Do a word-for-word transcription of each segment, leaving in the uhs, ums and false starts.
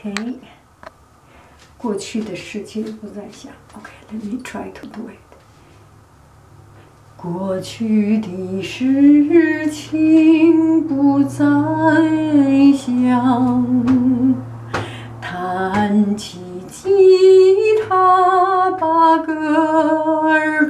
OK， 过去的事情不再想。OK，let me try to do it。过去的事情不再想，弹起吉他把歌儿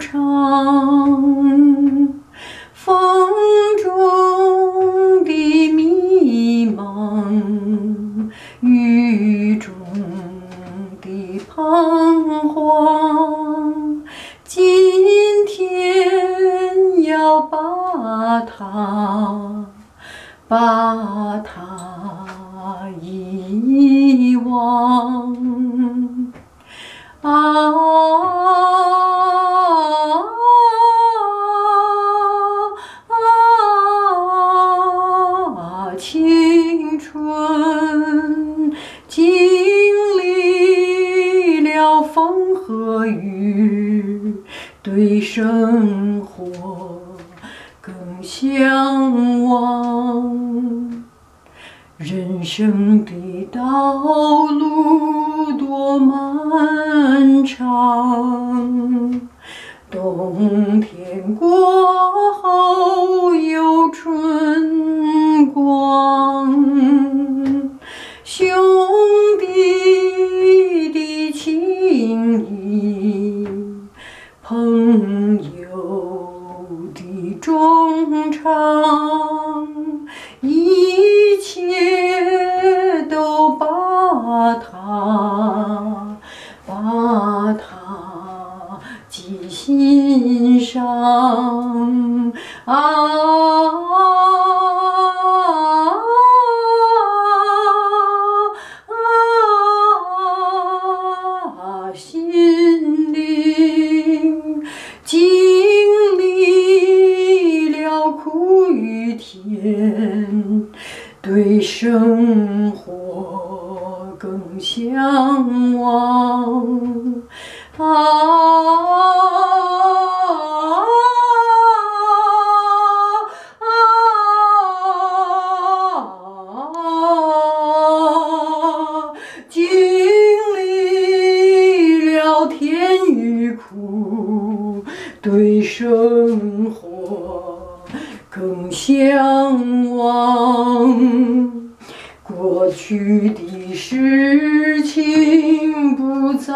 唱，风中的迷茫，雨中的彷徨，今天要把它把它遗忘啊！青春经历了风和雨，对生活更向往。人生的道路多漫长，冬天过后有春光，兄弟的情谊，朋友的衷肠，一切都把它把它记心上啊！心灵经历了苦与甜，对生活更向往啊！经历了甜与苦，对生活更向往。过去的事情不再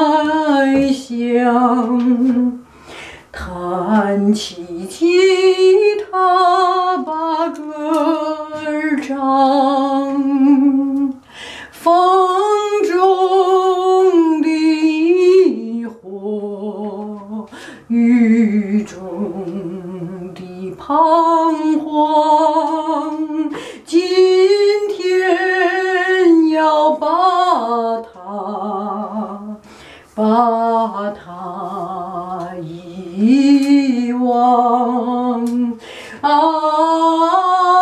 想，弹起吉他把歌儿唱，风中的疑惑，雨中的彷徨，今天要把它把它遗忘啊！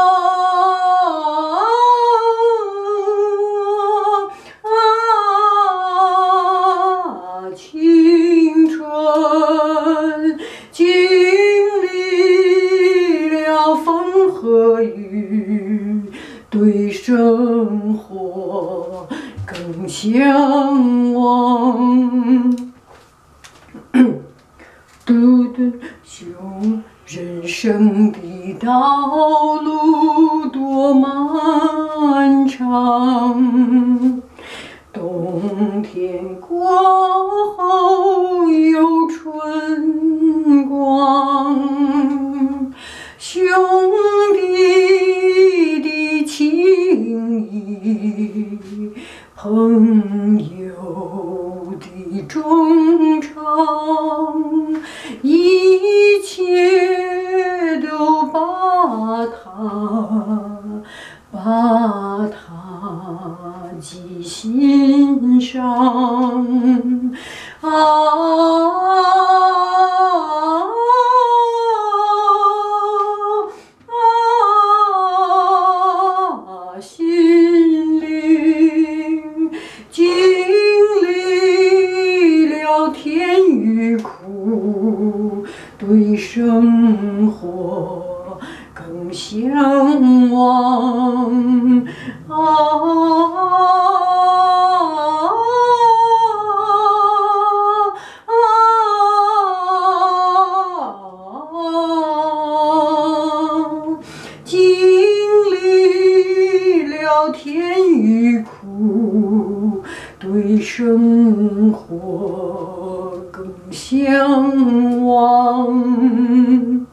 青春经历了风和雨，对生活更向往。嘟嘟熊，人生的道路多漫长，冬天过后有春光，兄弟的情谊，朋友的衷肠，一切都把它把它记心上啊！心灵经历了甜与苦，对生活更向往啊！ 对生活更向往。